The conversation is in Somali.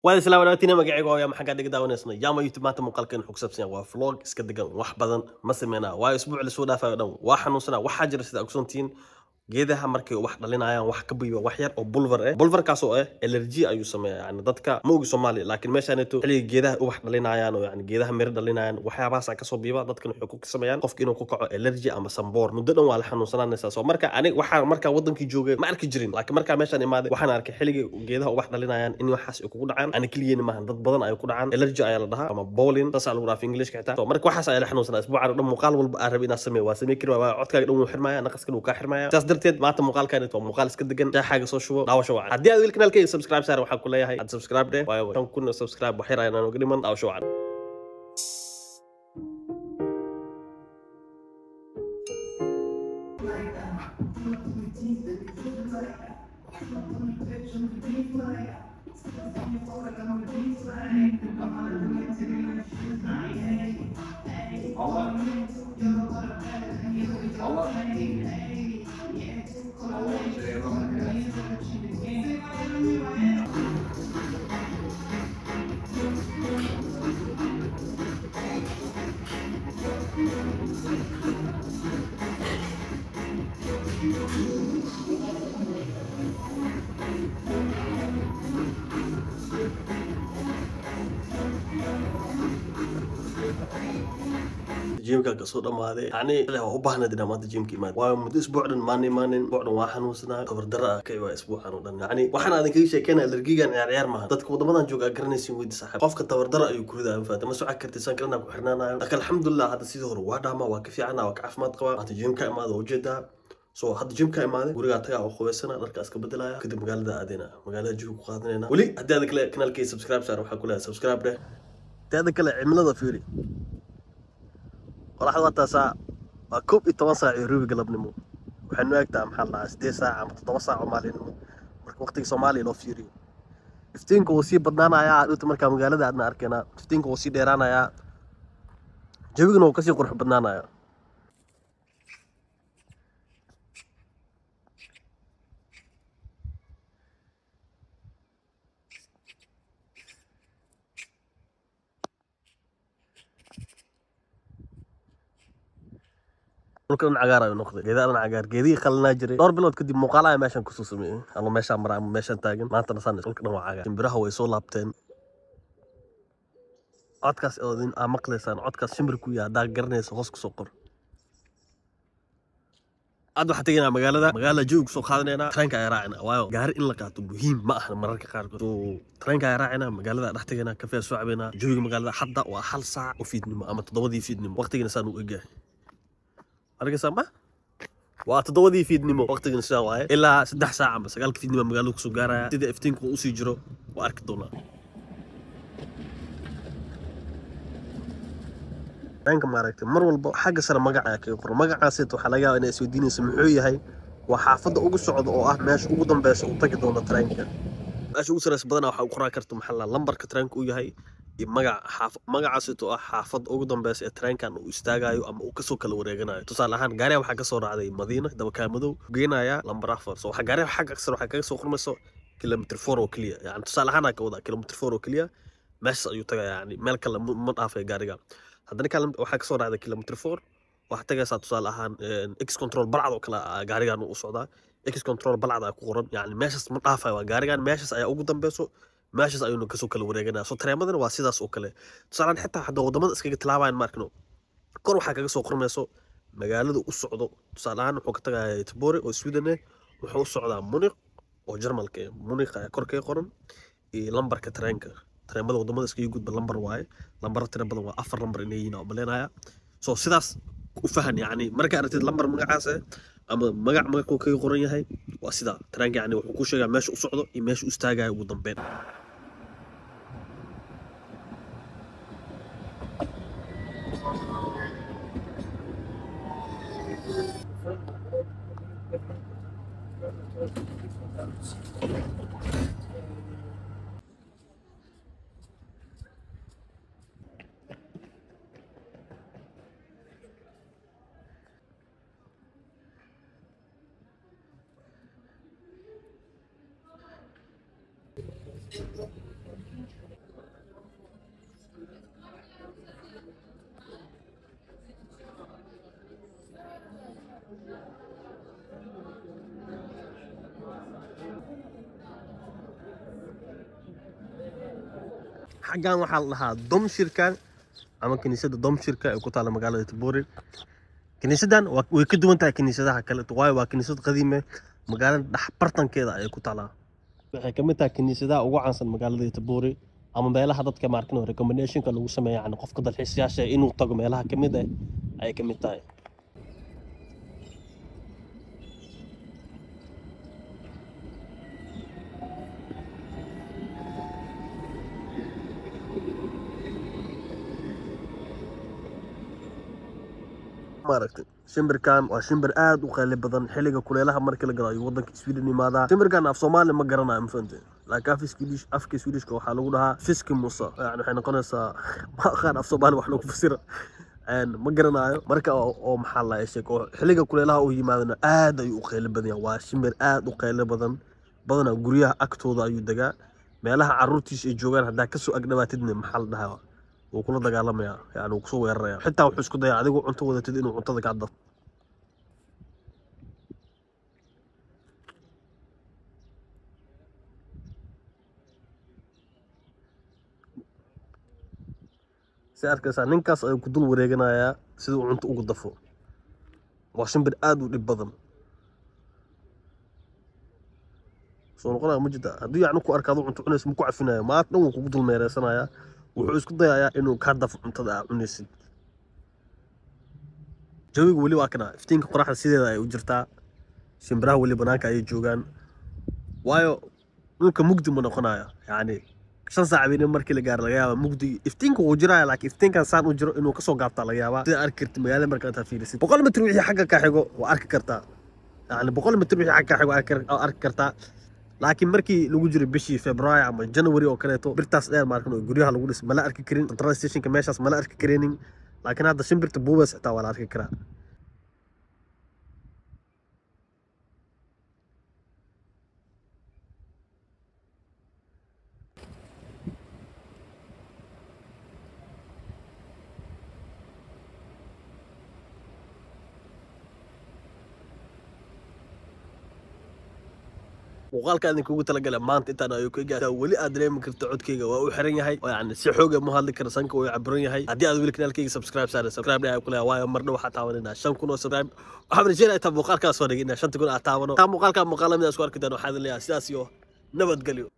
وهذا سلام عليكم magacayga waa maxaa ka daawaneysna jaama youtube maanta muuqaalkan wuxuu ku saabsan waa vlog iska degan wax badan ma sameeyna waa isbuuc la soo dhaafay dhan waa xanuunsana waxa jira sida ogsoontiin geedaha markay wax dhalinayaan wax ka biyo wax yar oo bulvar kaas oo allergy ayu sameeyaa yani dadka ma ogi Soomaali laakiin meeshaanito xilliga geedaha wax dhalinayaan oo yani geedaha mir dhalinayaan waxyaabahaas ka soo biiba dadkan wuxuu ku sameeyaan qofka inuu ku kaco allergy ama samboor muddo dhan waa la xanuunsanaysaa soo marka aniga waxa marka wadankii joogay ma arki jirin laakiin marka meeshaan imaaday waxaan arkay xilliga geedaha wax dhalinayaan in waxaas ay kugu dhacaan ani kaliya ma dad badan ay ku dhacaan allergy ayaa la dhahaa ama pollen taas lagu dhaaf English ka xitaa marka waxaas ay la xanuunsanaa isbuuca dhan muuqaal walba aan rabay inaan sameeyo waa sameey kari waa codkaaga dhan wuu xirmaya naqaska uu ka xirmaya taas darteed maanta muuqaalkan waa muuqaal iska degan xaaga soo shubo daawasho wacan haddii aad kanaalkayga subscribe saar waxaan ku leeyahay aad subscribe dheh waayo tan kun subscribe wax yar ayaan uga dhiman daawasho wacan جيمك قصود أمادي يعني له وبحنا دنا ما تجيمك إيمان ومد أسبوع دن ماني بعد واحد وسنا خبر درا كيوا أسبوع حنودن يعني وحنا هذا كل شيء كنا الرجيجا عيار ما تذكر ضمنا نجوع قرنيسي ود صاحب قفك التور درا يكون ذا فاتما سو عكرت سان كنا وحنا لكن الحمد لله هذا سيدور وهذا ما واقف عنا وكعف ما تقوى هذا جيمك إمادي وجدها سو هذا جيمك إمادي ورجع تجا أخوي سنة نركز أسكت بدلايا كده مقال ده أدينا مقال جو قادنا ولي هذا كنا كي سبسكرايب صار وحكولها سبسكرايب ده هذا كله عمله فيوري وراح وقتها ساعة كوب يتواصل يروي قلب نمو وحنو يقطع محلها 6 ساعة متواصل عمالي نمو وقتك Soomaali loo fiiriyo iftiinku uu sii badnaanaya aad marka magaalada aadna arkayna iftiinku uu sii dheeraanaya jawiguna uu ka sii qurux badnaanaya كلنا عقارة نقطة إذا أنا عقار كذي خلنا نجري دور بلود كدي مقالة ماشان كسوسمي الله ماشان مرا ماشان تاجن ما أنت نصنع كلنا عقار تنبره هو يسول لابتين عدكاس أودين أمقلسان عدكاس شمركويا دا قرنيس هوسك سكر أدو حتى جينا مقالة جوج سو خالنا ترينك راعنا واو قهر إن لقاتو مهم ما إحنا مرة كقارك تو ترينك راعنا مقالة رحت جينا كافيه سوعبنا جوج مقالة حدا وحل ساعة وفيدني ما أما تضودي فيدني وقت جينا سانو إجاه أرجع سامع وأتضودي فيدني وقت جينا سواء إلا 6 ساعة بس قالك فيدني ما قالوك سجارة تدي افتينك وأسيجرو وأركضونا أنك ما رأيت مر والب حاجة سر مجاعك يقر مجاعة ست وحلاقة أنا سوديني سمحوية هاي وحافظ أوج الصعود أو ماشي أوجدهم بس وتجدون ترينك أشوف سر بدنا وحقرا كرت محل لمبر كترينك ويا هاي مجاعة ست حافظ أوجدهم بس ترينك أنه يستاجايو أما وكسوك الوريجنا تصل لهان جاري وحاجة صور عادي مدينة ده كامدو جينا يا لمبر أفر سو حجاري وحاجة أكثر وحاجة سوق مسو كيلومتر 4 وكلية يعني تصل لهان كودا كيلومتر 4 وكلية ماشي يتجا يعني ملك المنطقة جاري هذا كلام وحاجة صور هذا كيلومتر 4 وحتى جالس تصل هان إكس كنترول بلعض وكلا جاريان وصعدا إكس كنترول بلعض كقرن يعني ماشي منطقة وجاريان ماشي أي أوجدهم بسوا ماشي أي نكسو كل وريجنا صوت ريمضان واسيدا سوكله تصل حتى حد وضمان إسكيك تلعبين ماركنو كل حاجة سوق رميسو مجالده وصعدا تصل هان وحكت جاي تبوري والسويدنة وحو صعدا مونيق وجرمال كي مونيق كوركي قرن لمبر كترينك تريمبل wadamada iska yigud lambar waaye lambar tirabadan waa 4 lambar inay yihiin oo baleynaya soo sidaas u fahan yani marka aragtid lambar magacaas ama magac ku qoran yahay waa sida taranka yani wuxuu ku sheegaa meesha u socdo iyo meesha u istaagayo ugu dambeyn حقان waxaa la dhahaa dom shirka ama kaniisada dom shirka ee ku taala magaalada Tabori kaniisadan way ka duwan tahay kaniisadaha kale waayo waa kaniisad qadiime magaalada dhaxbartankeeda ay ku taala waxay ka mid tahay kaniisadaha ugu caansan magaalada Tabori ama meelaha dadka maarkan recommendation-ka lagu sameeyo yani qofka dalxiisayaasha inuu tago meelaha kamid ah ay ka mid tahay maaragtay shimbirkan waa shimbir aad u qayli badan xilliga kuleelaha marka la galo wadanka Sweden imaada shimbirkan af Soomaali ma garanayo ma fahantay laakiin afka Swedish waxa lagu dhahaa fiskimusa yani waxay noqonaysaa ma af Soomaali wax lagu fasiro ma garanayo marka oo maxaa la sheeko xilliga kuleelaha uu yimaadana aad ayuu u qayli badan yahay waa shimbir aad u qayli badan guryaha agtooda ayuu dagaa meelaha caruurtiisa ay joogaan hadaa ka soo agdhawaatidna maxaa la dhahaa وكل دقالميا يعني وكسو ويريا حتى وحش كده adigu cunto wadatid inuu cuntada ka daf saarkaas ninkaas ay ku dul wareeganaya sidoo cunto ugu dafo waa shimbir aad u dhib badan soo noqonaa mujida hadii yacni ku arkaado cunto cunays ma ku cafinayo ma dhan uu kugu dul meereysanaya wuxuu isku dayayaa inuu ka daf cuntada cunaysid jawigu wali waa kana iftiinka qoraxda sideeda ay u jirtaa shimbiraha wali banaanka ay joogaan waayo dhulka mugdi ma noqonayo yani 5 saac weyn markii la gaar laga yaaba mugdi iftiinka uu jiraa laakiin iftiinkan saan u jiro inuu ka soo gaabta laga yaaba sida arki kartid magaalada marka aad fiirisid 100 mitir wixii xagga ka xigo waa arki kartaa yani 100 mitir wixii xagga ka xigo arki kartaa laakiin markii lagu jiray bishii February ama January oo kaleeto birtaas dheer markan oo guryaha lagu dhis mala arki karin train station-ka meeshaas mala arki kareenin laakiin hadda shimbirta buubas xitaa waa la arki karaa وقالك أنك قلت لك لما أنت أنا يوكيجا ولي أدري من كرت عودكيجا وحرني هاي يعني سحوجة مهلك كرسانك ويعبرني هاي أدي أقول لك نالكيجا سبسكرايب لها كلها وايا مرنا وحتى عشان كنا سبسكرايب وحمد جينا تبغى قالك أسوار عشان تكون أتعاونوا تام وقالك مقالة من أسوار كده وحاذ اللي أساسيو نبت قليو